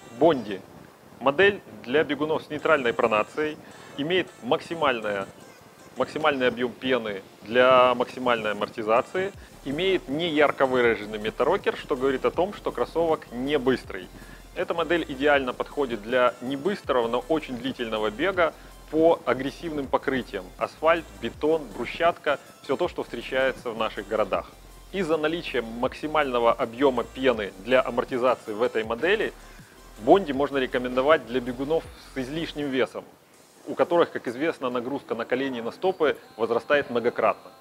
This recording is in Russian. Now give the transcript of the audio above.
Бонди. Модель для бегунов с нейтральной пронацией, имеет максимальный объем пены для максимальной амортизации, имеет не ярко выраженный метарокер, что говорит о том, что кроссовок не быстрый. Эта модель идеально подходит для небыстрого, но очень длительного бега по агрессивным покрытиям. Асфальт, бетон, брусчатка – все то, что встречается в наших городах. Из-за наличия максимального объема пены для амортизации в этой модели Бонди можно рекомендовать для бегунов с излишним весом, у которых, как известно, нагрузка на колени и на стопы возрастает многократно.